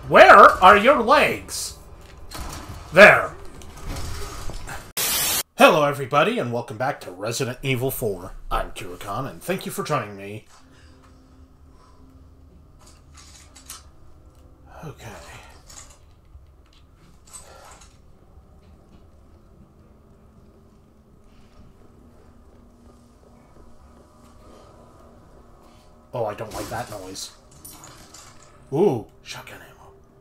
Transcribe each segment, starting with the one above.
Where are your legs? There. Hello everybody, and welcome back to Resident Evil 4. I'm Kirakan, and thank you for joining me. Okay. Oh, I don't like that noise. Ooh, shotgun ammo.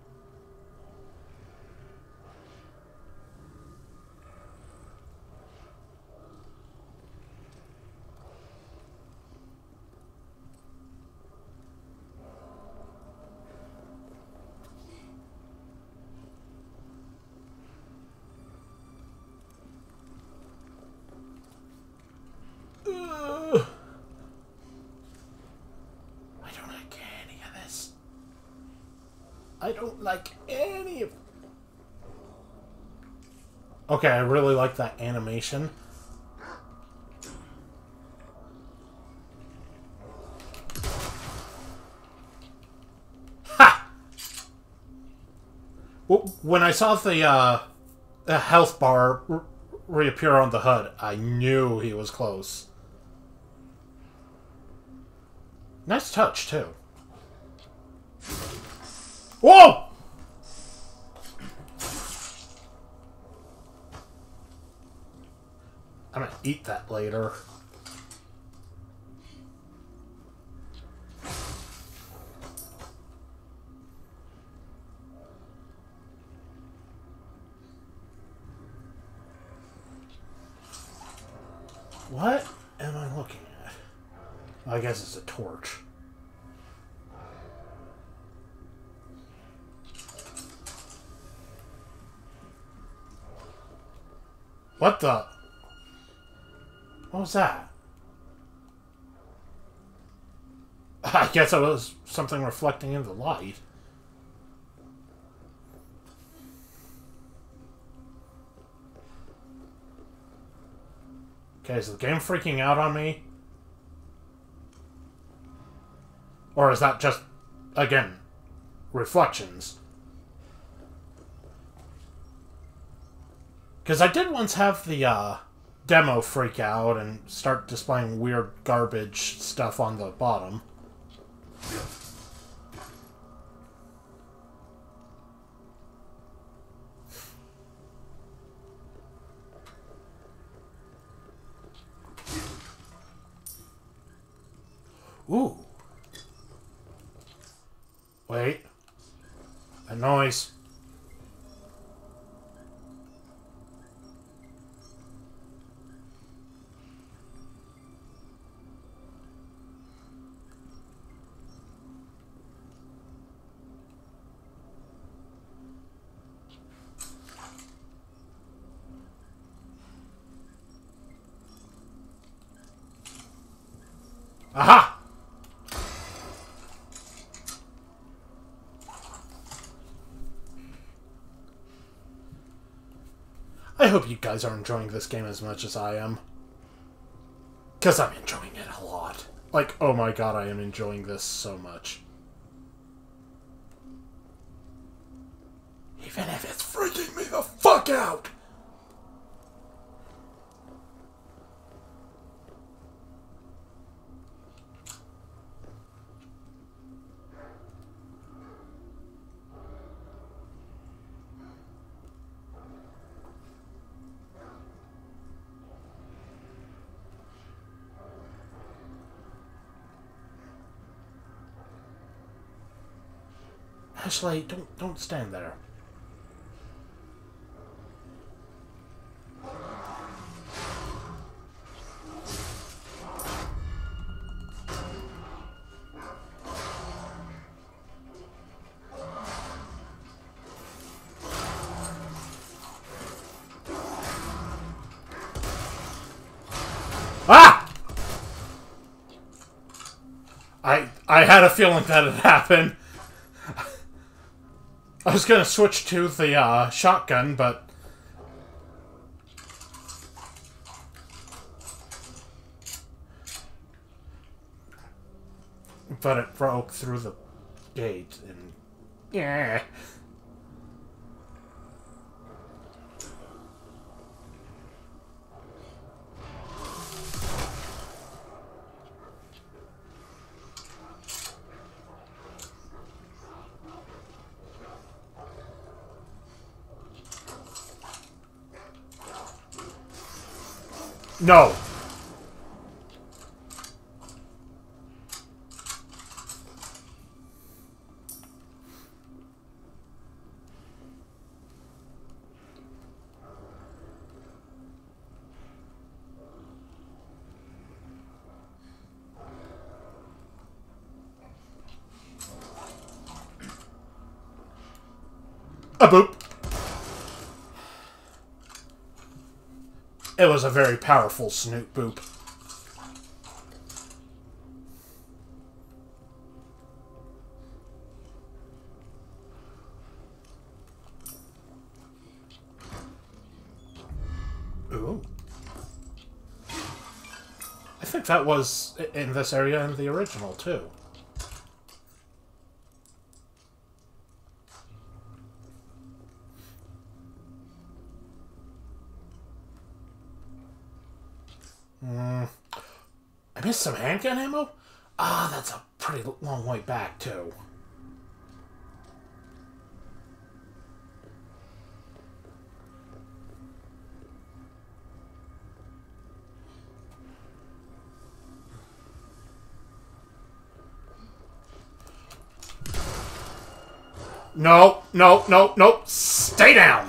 I don't like any of... Okay, I really like that animation. Ha! When I saw the health bar reappear on the hood, I knew he was close. Nice touch, too. Whoa! I'm gonna eat that later. What am I looking at? I guess it's a torch. What the? What was that? I guess it was something reflecting in the light. Okay, is the game freaking out on me? Or is that just, again, reflections? Because I did once have the demo freak out and start displaying weird garbage stuff on the bottom. Ooh. Wait. A noise. Aha! I hope you guys are enjoying this game as much as I am. Because I'm enjoying it a lot. Like, oh my god, I am enjoying this so much. Even if it's freaking me the fuck out! Ashley, don't stand there. Ah! I had a feeling that'd happen. I was gonna switch to the shotgun, but it broke through the gate and Yeah. No. A boop. It was a very powerful snoot boop. Ooh. I think that was in this area in the original, too. I missed some handgun ammo? Ah, that's a pretty long way back, too. No, no, no, no. Stay down!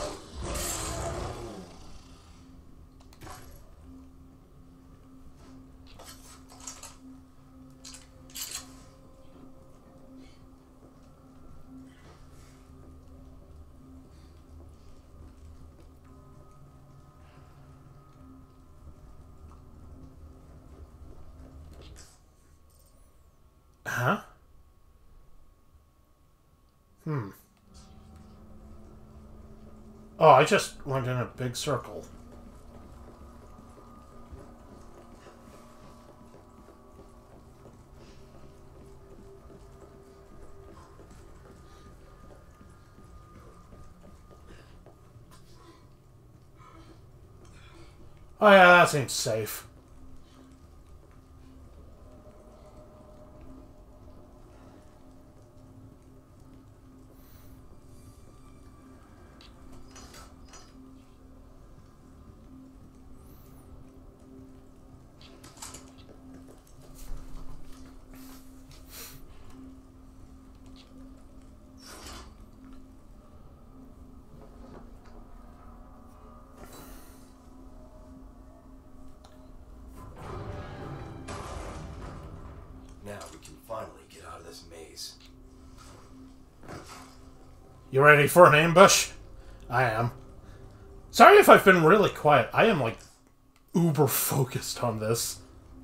Huh? Oh, I just went in a big circle. Oh yeah, that seems safe. Now we can finally get out of this maze. You ready for an ambush? I am. Sorry if I've been really quiet. I am, like, uber focused on this.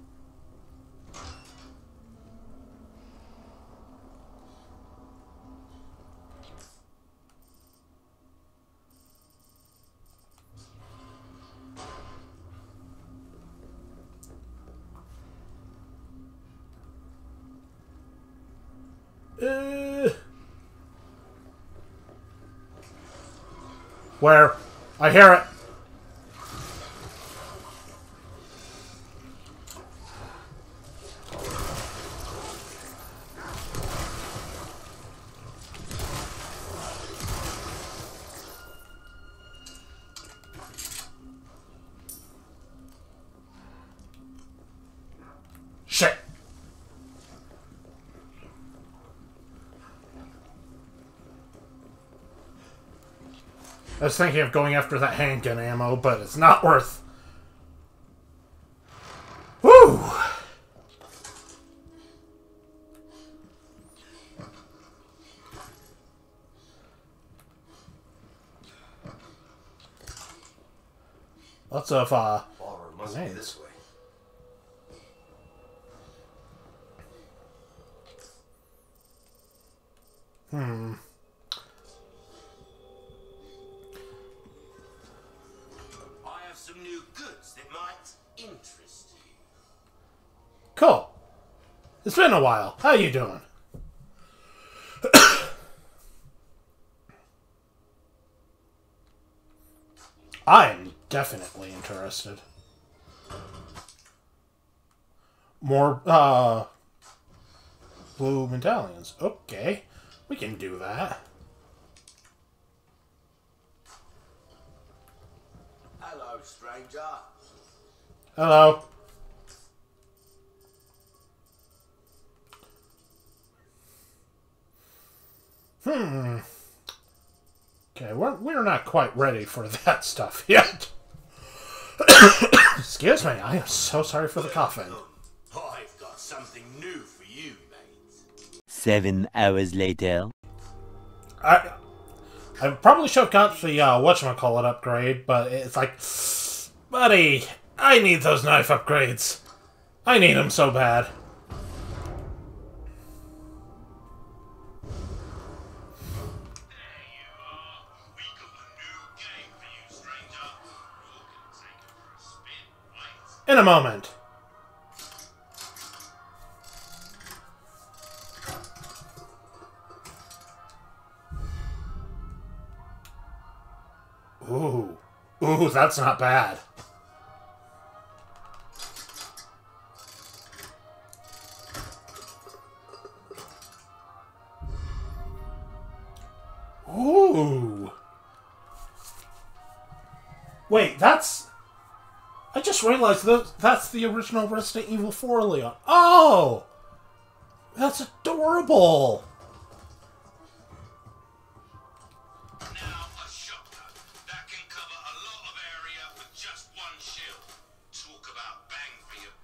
Where? I hear it. Shit. I was thinking of going after that handgun ammo, but it's not worth. Woo! Lots of Ballroom must be this way. I have some new goods that might interest you. Cool. It's been a while. How you doing? I'm definitely interested. More, blue medallions. Okay. We can do that. Hello, stranger. Hello. Okay, we're not quite ready for that stuff yet. Excuse me, I am so sorry for the coughing. I've got something new for you, mate. 7 hours later. I probably should have got the whatchamacallit upgrade, but it's like, buddy, I need those knife upgrades. I need them so bad. In a moment. Ooh. Ooh, that's not bad. Ooh. Wait, that's... I just realized that's the original Resident Evil 4 Leon. Oh! That's adorable! Now a shotgun that can cover a lot of area with just one shield. Talk about bang for your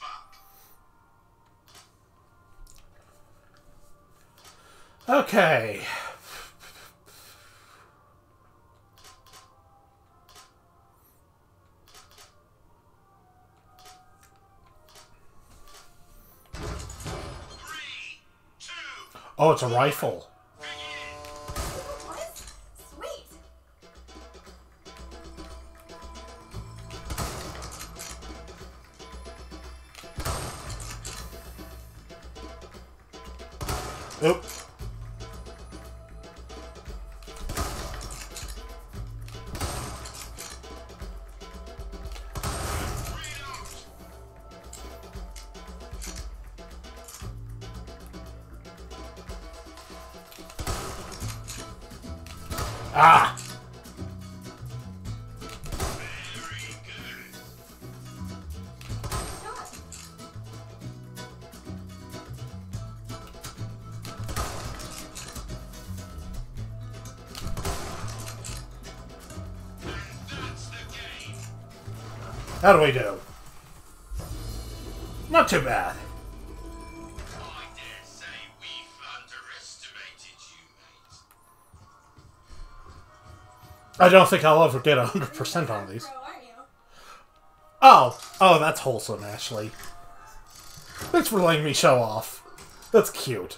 buck. Okay. Oh, it's a rifle. What? Sweet. Oop. Ah! Very good. And that's the game. How do we do? Not too bad. I dare say we've underestimated you, mate. I don't think I'll ever get 100% on these. Pro, aren't you? Oh, that's wholesome, Ashley. Thanks for letting me show off. That's cute.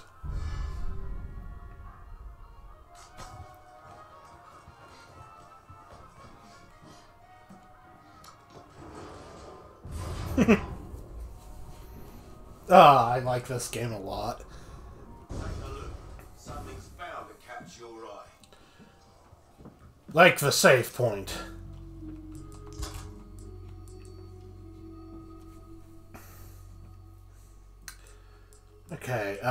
I like this game a lot. Take a look. Something's bound to catch your eye. Like the save point. Okay,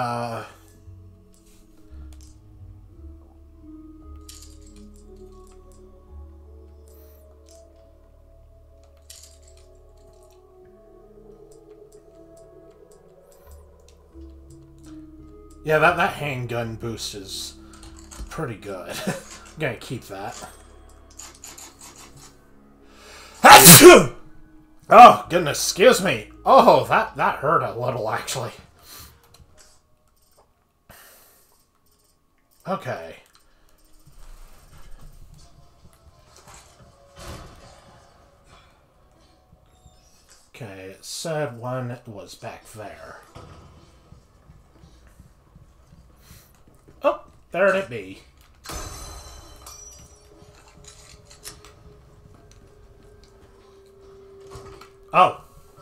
yeah, that handgun boost is pretty good. I'm gonna keep that. Oh, goodness, excuse me. Oh, that hurt a little, actually. Okay. Okay, it said one was back there. Oh, there it be. Oh.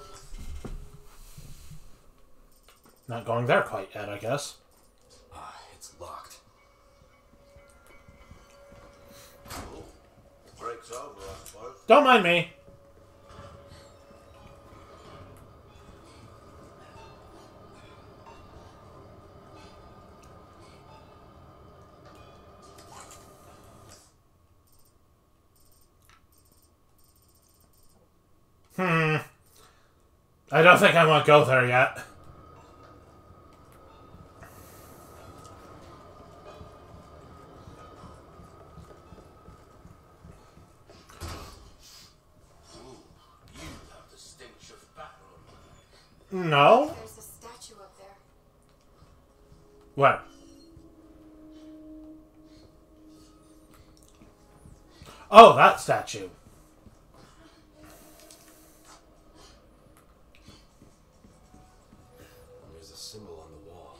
Not going there quite yet, I guess. Ah, it's locked. Oh, break's over, I suppose. Don't mind me. I don't think I want to go there yet. No? There's a statue up there. What? Oh, that statue. There's a symbol on the wall.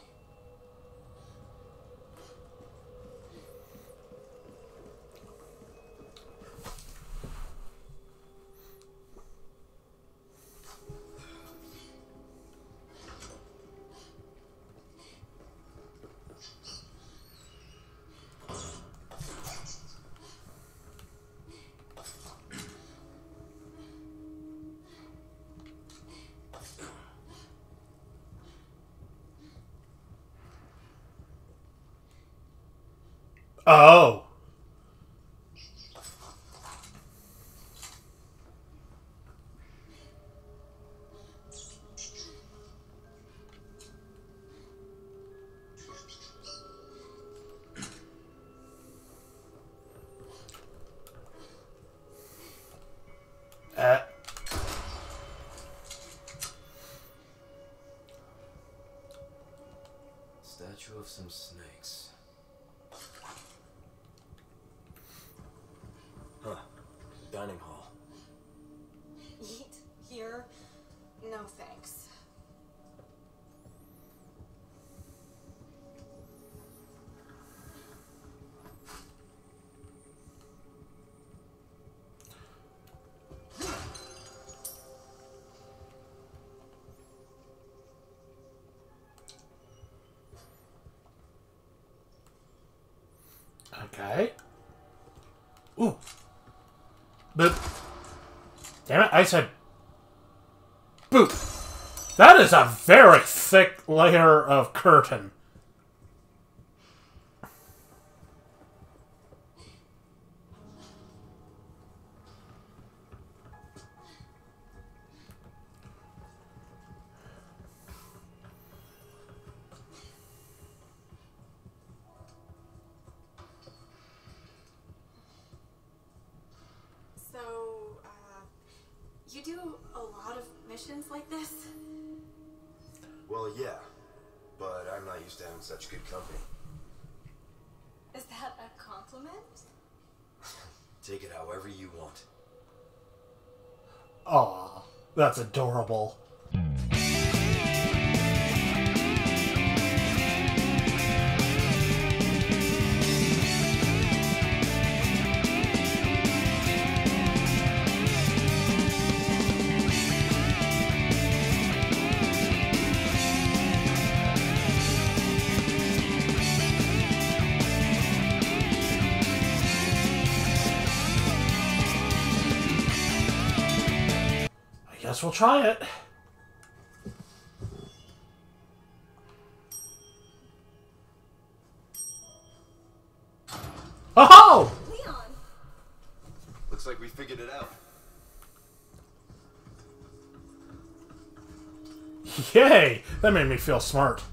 Oh. Statue of some snakes. Huh. Dining hall. Eat here? No thanks. Okay. Ooh. Boop. Damn it, I said boop. That is a very thick layer of curtain. So, you do a lot of missions like this? Well, yeah. But I'm not used to having such good company. Is that a compliment? Take it however you want. Aw, that's adorable. Guess we'll try it. Oh! Leon! Looks like we figured it out. Yay! That made me feel smart.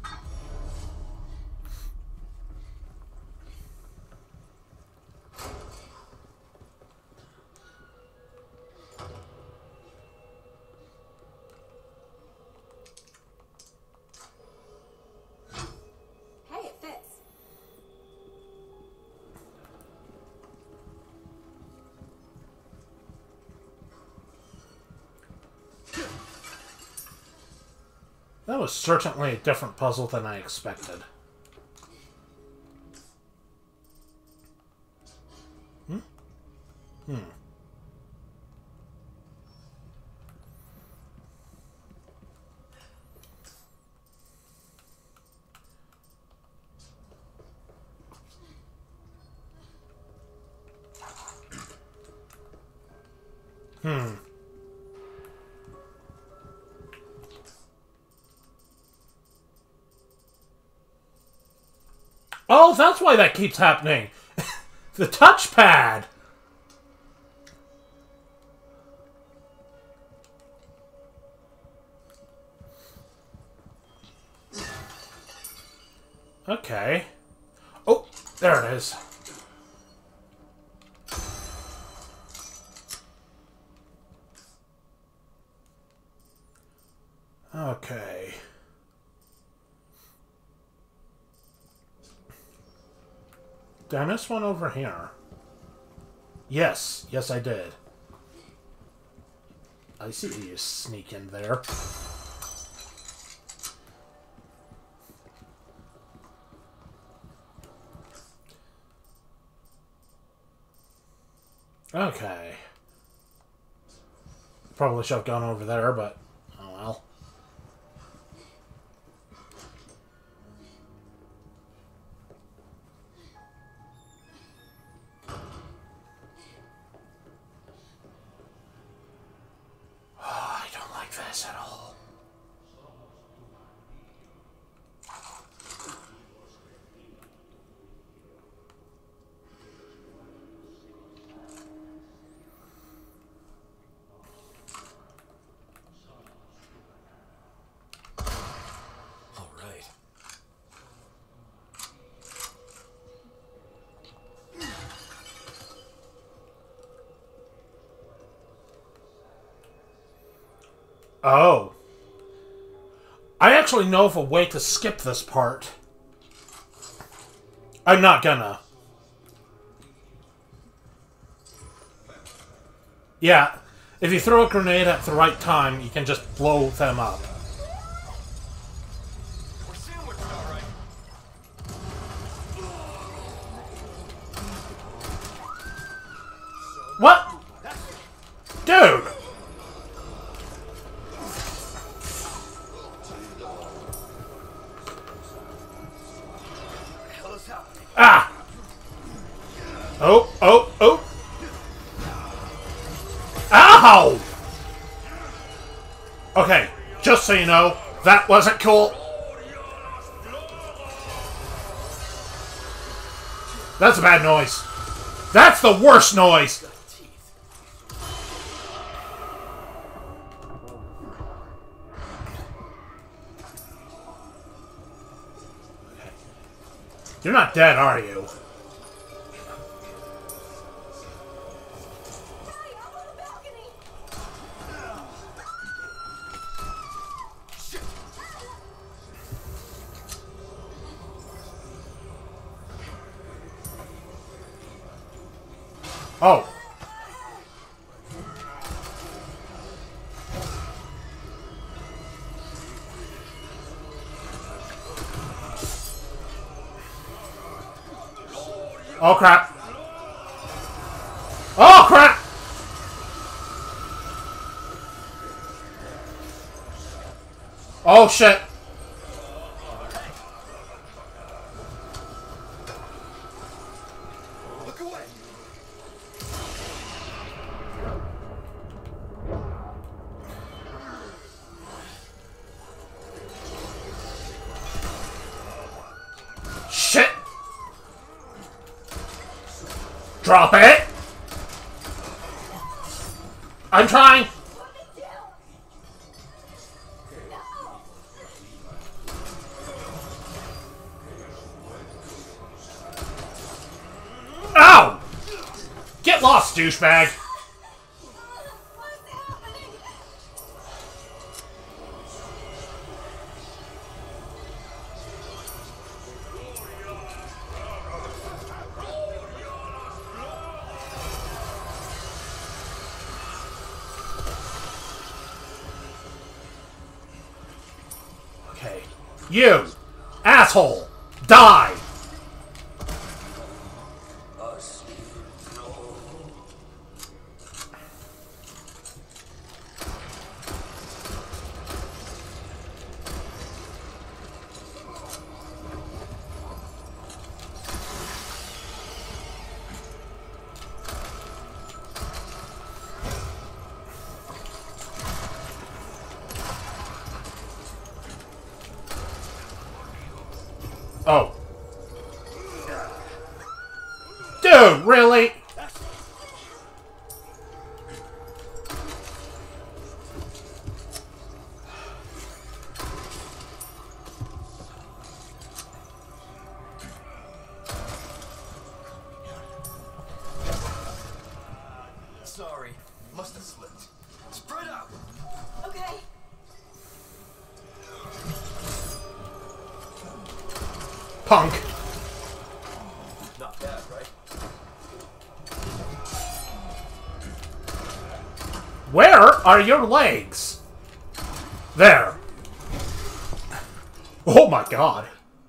Hey, it fits. That was certainly a different puzzle than I expected. Oh, that's why that keeps happening. The touchpad. Okay. Oh, there it is. Okay. Did I miss one over here? Yes. Yes, I did. I see you sneak in there. Okay. Probably should have gone over there, but oh well. I don't like this at all. All right. Oh. I actually know of a way to skip this part. I'm not gonna. Yeah. If you throw a grenade at the right time, you can just blow them up. We're sandwiched, all right. What? Dude! Ah! Oh, oh, oh! Ow! Okay, just so you know, that wasn't cool. That's a bad noise. That's the worst noise! You're not dead, are you? Oh. Oh crap. Oh crap! Oh shit. Look away. Shit! Drop it! I'm trying! Ow! Get lost, douchebag! Okay. You! Asshole! Die! Dude, really? Sorry, must have slipped. Spread out. Okay. Punk. Not bad, right? Where are your legs? There. Oh my god.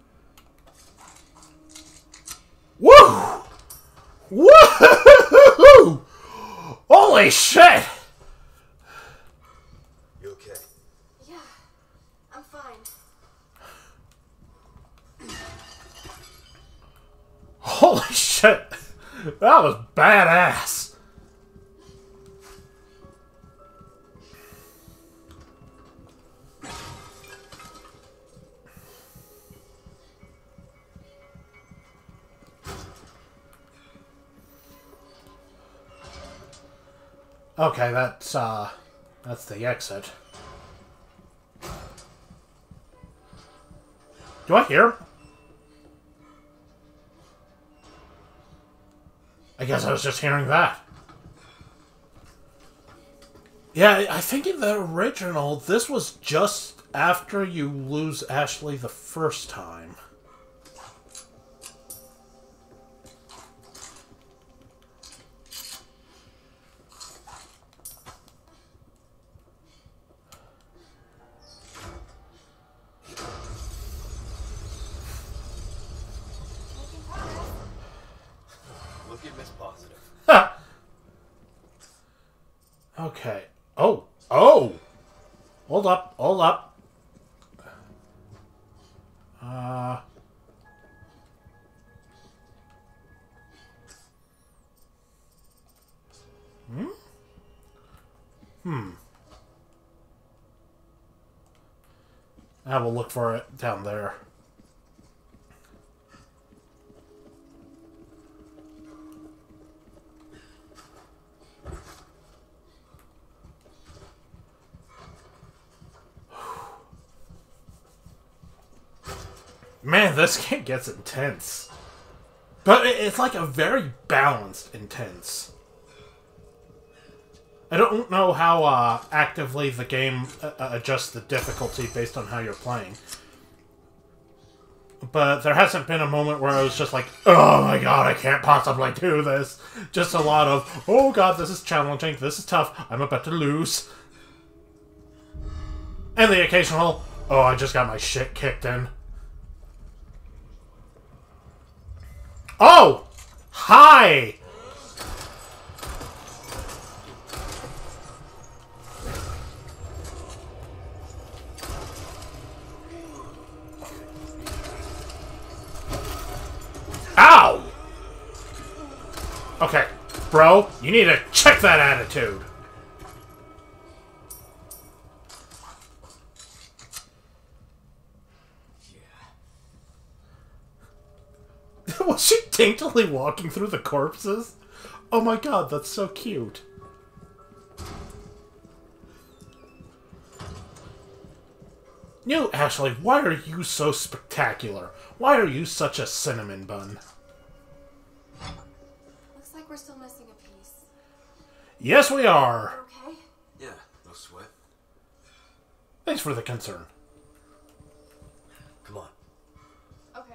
Woo! Woo! Holy shit! You okay? Yeah, I'm fine. Holy shit! That was badass! Okay, that's the exit. Do I hear him? I guess I was just hearing that. Yeah, I think in the original, this was just after you lose Ashley the first time. Making progress. Look at Miss Positive. Okay. Oh! Oh! Hold up, hold up. I will look for it down there. Man, this game gets intense. But it's like a very balanced intense. I don't know how actively the game adjusts the difficulty based on how you're playing. But there hasn't been a moment where I was just like, oh my god, I can't possibly do this. Just a lot of, oh god, this is challenging, this is tough, I'm about to lose. And the occasional, oh, I just got my shit kicked in. Oh! Hi! Ow! Okay, bro, you need to check that attitude. Was she daintily walking through the corpses? Oh my god, that's so cute. You, Ashley, why are you so spectacular? Why are you such a cinnamon bun? Looks like we're still missing a piece. Yes, we are. Okay. Yeah, no sweat. Thanks for the concern. Come on. Okay.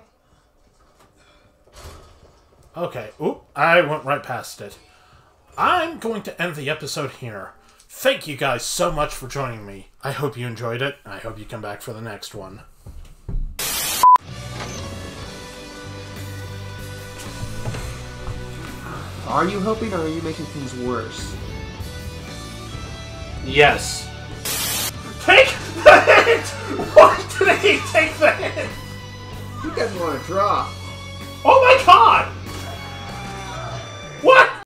Okay, oop, I went right past it. I'm going to end the episode here. Thank you guys so much for joining me. I hope you enjoyed it. I hope you come back for the next one. Are you hoping, or are you making things worse? Yes. Take the hit! Why did he take the hit? You guys want to draw? Oh my god!